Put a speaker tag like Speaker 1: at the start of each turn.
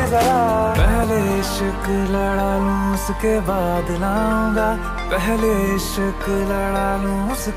Speaker 1: जरा, पहले इश्क लड़ा लूं उसके बाद लाऊंगा, पहले इश्क लड़ा लूं उसके